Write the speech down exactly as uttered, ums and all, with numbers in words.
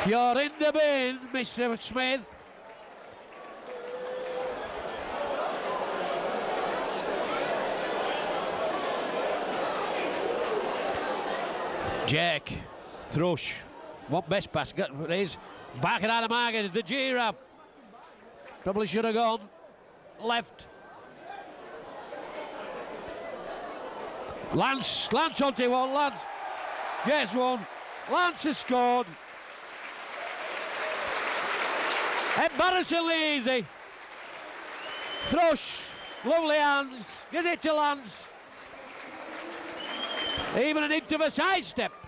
You're in the bin, Mister Smith. Jake, Thrush, what best pass got it is. Back it out of market, the Giraffe. Probably should have gone left. Lance, Lance onto one, Lance. Gets one. Lance has scored. Embarrassingly easy. Thrush, lovely hands, gives it to Lance. Even an hint of a sidestep.